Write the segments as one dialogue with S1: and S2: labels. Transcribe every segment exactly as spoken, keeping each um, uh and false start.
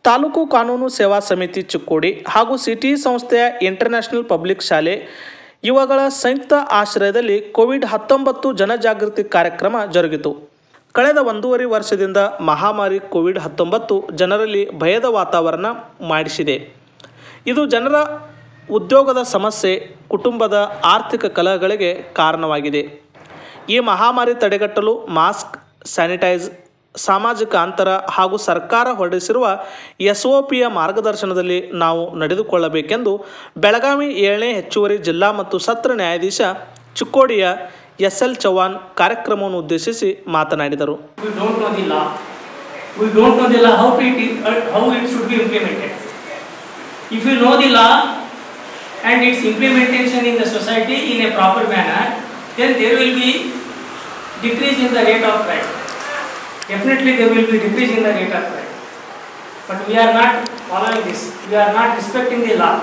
S1: ತಾಲೂಕು ಕಾನೂನು ಸೇವಾ ಸಮಿತಿ ಚಿಕ್ಕೋಡಿ ಹಾಗೂ ಸಿಟಿ ಸಂಸ್ಥೆಯ ಇಂಟರ್ನ್ಯಾಷನಲ್ ಪಬ್ಲಿಕ್ ಶಾಲೆ ಇವುಗಳ ಸಂಯುಕ್ತ ಆಶ್ರಯದಲ್ಲಿ ಕೋವಿಡ್ ಹತ್ತೊಂಬತ್ತು ಜನಜಾಗೃತಿ ಕಾರ್ಯಕ್ರಮ ಜರುಗಿತು. ಕಳೆದ ಒಂದೂವರೆ ವರ್ಷದಿಂದ ಮಹಾಮಾರಿ ಕೋವಿಡ್ ಹತ್ತೊಂಬತ್ತು ಜನರಲ್ಲಿ ಭಯದ ವಾತಾವರಣ ಮಾಡಿಸಿದೆ. ಇದು ಜನರ ಉದ್ಯೋಗದ ಸಮಸ್ಯೆ, ಕುಟುಂಬದ ಆರ್ಥಿಕ ಕಲಹಗಳಿಗೆ ಕಾರಣವಾಗಿದೆ. ಈ ಮಹಾಮಾರಿ ತಡೆಗಟ್ಟಲು ಮಾಸ್ಕ್, ಸ್ಯಾನಿಟೈಸ್, ಸಾಮಾಜಿಕ ಅಂತರ ಹಾಗೂ ಸರ್ಕಾರ ಹೊರಡಿಸಿರುವ ಎಸ್ ಒ ಪಿಯ ಮಾರ್ಗದರ್ಶನದಲ್ಲಿ ನಾವು ನಡೆದುಕೊಳ್ಳಬೇಕೆಂದು ಬೆಳಗಾವಿ ಏಳನೇ ಹೆಚ್ಚುವರಿ ಜಿಲ್ಲಾ ಮತ್ತು ಸತ್ರ ನ್ಯಾಯಾಧೀಶ ಚಿಕ್ಕೋಡಿಯ ಎಸ್ ಎಲ್ ಚೌಹಾಣ್ ಕಾರ್ಯಕ್ರಮವನ್ನು ಉದ್ದೇಶಿಸಿ ಮಾತನಾಡಿದರು.
S2: We don't know the law. We don't know the law how it is, how it should be implemented. If you know the law and its implementation in the society in a proper manner, then there will be decrease in the rate of crime. Definitely there will be decrease in the rate of crime. But we are not following this. We are not respecting the law.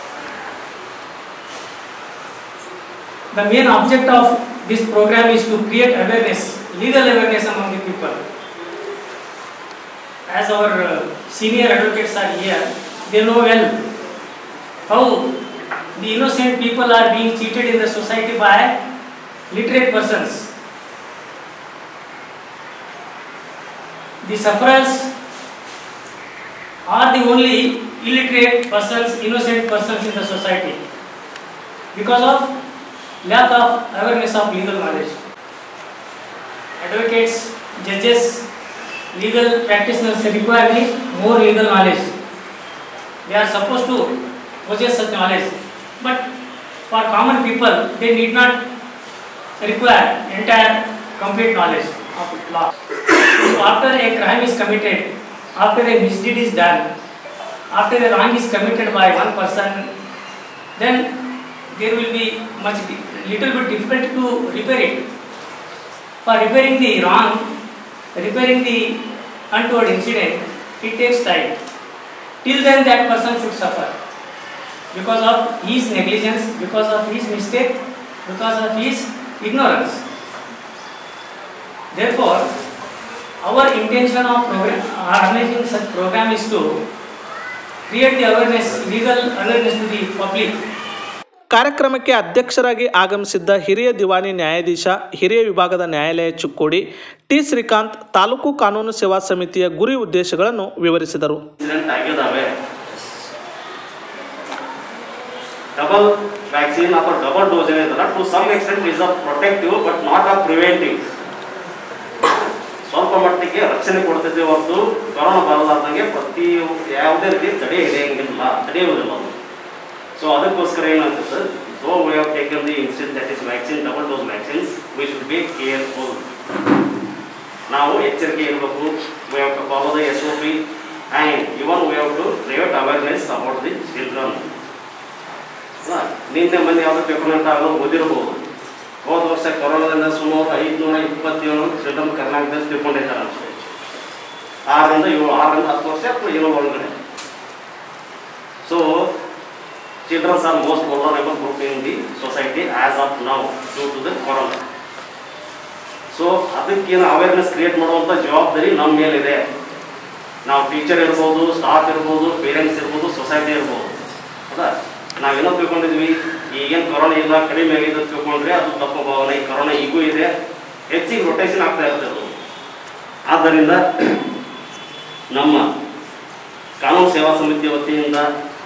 S2: The main object of this program is to create awareness, legal awareness among the people. As our uh, senior advocates are here, they know well how the innocent people are being cheated in the society by literate persons. The sufferers are the only illiterate persons, innocent persons in the society because of lack of awareness of legal knowledge. Advocates, judges, legal practitioners require more legal knowledge. They are supposed to possess such knowledge, but for common people, they need not require entire complete knowledge of law. So after a crime is committed, after a misdeed is done, after a wrong is committed by one person, then there will be much little bit difficult to repair it. For repairing the wrong, repairing the untoward incident, it takes time. Till then that person should suffer because of his negligence, because of his mistake, because of his ignorance. Therefore, our intention of program, organizing such program is to create the awareness, legal awareness to the public.
S1: ಕಾರ್ಯಕ್ರಮಕ್ಕೆ ಅಧ್ಯಕ್ಷರಾಗಿ ಆಗಮಿಸಿದ್ದ ಹಿರಿಯ ದಿವಾನಿ ನ್ಯಾಯಾಧೀಶ, ಹಿರಿಯ ವಿಭಾಗದ ನ್ಯಾಯಾಲಯ Chikkodi T Srikanth taluk ಕಾನೂನು ಸೇವಾ ಸಮಿತಿಯ ಗುರಿ ಉದ್ದೇಶಗಳನ್ನು ವಿವರಿಸಿದರು.
S3: ಡಬಲ್ ವ್ಯಾಕ್ಸಿನ್ ಅಥವಾ ಡಬಲ್ ಡೋಸ್ ಏನಿದಲ್ಲ to some extent is a protective but not a preventive. ಸ್ವಲ್ಪ ಮಟ್ಟಿಗೆ ರಕ್ಷಣೆ ಕೊಡ್ತಿದ್ದೆ ಹೊರತು ಕೊರೋನಾ ಬರಲಾರ್ದಂಗೆ ಪ್ರತಿ ಯಾವುದೇ ರೀತಿ ತಡೆ ಹಿಡಿಯಂಗಿಲ್ಲ, ತಡೆಯುವುದಿಲ್ಲ ಅದು. ಸೊ ಅದಕ್ಕೋಸ್ಕರ ಏನಾಗ್ತದೆ, so we have taken the instant that is vaccine, double dose vaccines. We should be careful. ನಾವು ಎಚ್ಚರಿಕೆ ಇರಬೇಕು. We have to follow the S O P and even we have to create awareness about the children. ನಿನ್ನೆ ಮೊನ್ನೆ ಯಾವುದೋ ಪೇಪರ್ನಂತ ಆಗೋದು ಓದಿರಬಹುದು. ಹೋದ ವರ್ಷ ಕೊರೋನಾದಿಂದ ಸುಮಾರು ಐದುನೂರ ಇಪ್ಪತ್ತೇಳು ಚಿಲ್ಡ್ರನ್ ಕರ್ನಾಟಕದಲ್ಲಿ ತಿಳ್ಕೊಂಡಿದ್ದಾರೆ ಅಷ್ಟೇ. ಆರರಿಂದ ಏಳು ಆರರಿಂದ ಹತ್ತು ವರ್ಷ ಅಥವಾ ಏಳು ಒಳಗಡೆ. So children are most vulnerable group in the society as of now due to the corona. So ಅದಕ್ಕೇನು ಅವೇರ್ನೆಸ್ ಕ್ರಿಯೇಟ್ ಮಾಡುವಂಥ ಜವಾಬ್ದಾರಿ ನಮ್ಮ ಮೇಲಿದೆ. ನಾವು ಟೀಚರ್ ಇರ್ಬೋದು, ಸ್ಟಾಫ್ ಇರ್ಬೋದು, ಪೇರೆಂಟ್ಸ್ ಇರ್ಬೋದು, ಸೊಸೈಟಿ ಇರ್ಬೋದು. ಹೌದಾ, ನಾವೇನೋ ತಿಳ್ಕೊಂಡಿದ್ವಿ ಈಗೇನು ಕೊರೋನಾ ಇಲ್ಲ, ಕಡಿಮೆ ಆಗಿದೆ ತಿಳ್ಕೊಂಡ್ರೆ ಅದು ತಪ್ಪು ಭಾವನೆ. ಈ ಕೊರೋನಾ ಈಗೂ ಇದೆ, ಹೆಚ್ಚಿಗೆ ರೊಟೇಷನ್ ಆಗ್ತಾ ಇರ್ತದೆ. ಆದ್ದರಿಂದ ನಮ್ಮ ಕಾನೂನು ಸೇವಾ ಸಮಿತಿ ವತಿಯಿಂದ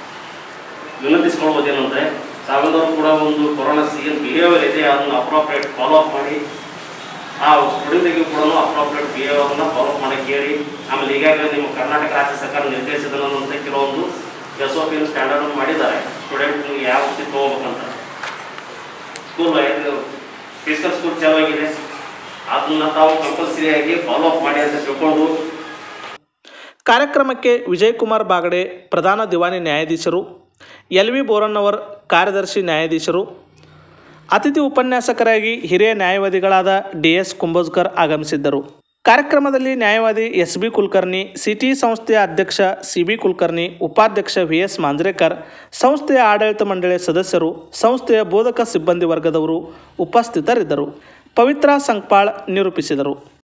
S3: ವಿನಂತಿಸ್ಕೊಳ್ಳೋದೇನೆಂದರೆ, ತಾವೆಲ್ಲರೂ ಕೂಡ ಒಂದು ಕೊರೋನಾ ಏನು ಬಿಹೇವಿಯರ್ ಇದೆ ಅದನ್ನು ಅಪ್ರೋಪ್ರಿಯೇಟ್ ಫಾಲೋ ಅಪ್ ಮಾಡಿ, ಆ ಸ್ಟೂಡೆಂಟಿಗೂ ಕೂಡ ಅಪ್ರೋಪ್ರಿಯೇಟ್ ಬಿಹೇವಿಯರ್ನ ಫಾಲೋ ಅಪ್ ಮಾಡಕ್ಕೆ ಹೇಳಿ. ಆಮೇಲೆ ಈಗಾಗಲೇ ನಿಮ್ಮ ಕರ್ನಾಟಕ ರಾಜ್ಯ ಸರ್ಕಾರ ನಿರ್ದೇಶಿಸಿದಂತೆ ಕೆಲವೊಂದು ಎಸ್ ಒ ಪಿನ ಸ್ಟ್ಯಾಂಡರ್ಡ್ ಮಾಡಿದ್ದಾರೆ. ಸ್ಟೂಡೆಂಟ್ ಯಾವ ರೀತಿ ತೊಗೋಬೇಕಂತ. ಸ್ಕೂಲ್ ಫಿಸಿಕಲ್ ಸ್ಕೂಲ್ ಚಾಲೂ ಆಗಿದೆ, ಅದನ್ನು ತಾವು ಕಂಪಲ್ಸರಿಯಾಗಿ ಫಾಲೋ ಅಪ್ ಮಾಡಿ ಅಂತ ತಿಳ್ಕೊಂಡು.
S1: ಕಾರ್ಯಕ್ರಮಕ್ಕೆ ವಿಜಯಕುಮಾರ್ ಬಾಗಡೆ ಪ್ರಧಾನ ದಿವಾನಿ ನ್ಯಾಯಾಧೀಶರು, ಎಲ್ ವಿ ಬೋರನ್ನವರ್ ಕಾರ್ಯದರ್ಶಿ ನ್ಯಾಯಾಧೀಶರು, ಅತಿಥಿ ಉಪನ್ಯಾಸಕರಾಗಿ ಹಿರಿಯ ನ್ಯಾಯವಾದಿಗಳಾದ ಡಿ ಎಸ್ ಕುಂಬೋಜ್ಕರ್ ಆಗಮಿಸಿದ್ದರು. ಕಾರ್ಯಕ್ರಮದಲ್ಲಿ ನ್ಯಾಯವಾದಿ ಎಸ್ ಬಿ ಕುಲಕರ್ಣಿ, ಸಿಟಿ ಸಂಸ್ಥೆಯ ಅಧ್ಯಕ್ಷ ಸಿ ಬಿ ಕುಲಕರ್ಣಿ, ಉಪಾಧ್ಯಕ್ಷ ವಿ ಎಸ್ ಮಾಂಜ್ರೇಕರ್, ಸಂಸ್ಥೆಯ ಆಡಳಿತ ಮಂಡಳಿಯ ಸದಸ್ಯರು, ಸಂಸ್ಥೆಯ ಬೋಧಕ ಸಿಬ್ಬಂದಿ ವರ್ಗದವರು ಉಪಸ್ಥಿತರಿದ್ದರು. ಪವಿತ್ರ ಸಂಕ್ಪಾಳ್ ನಿರೂಪಿಸಿದರು.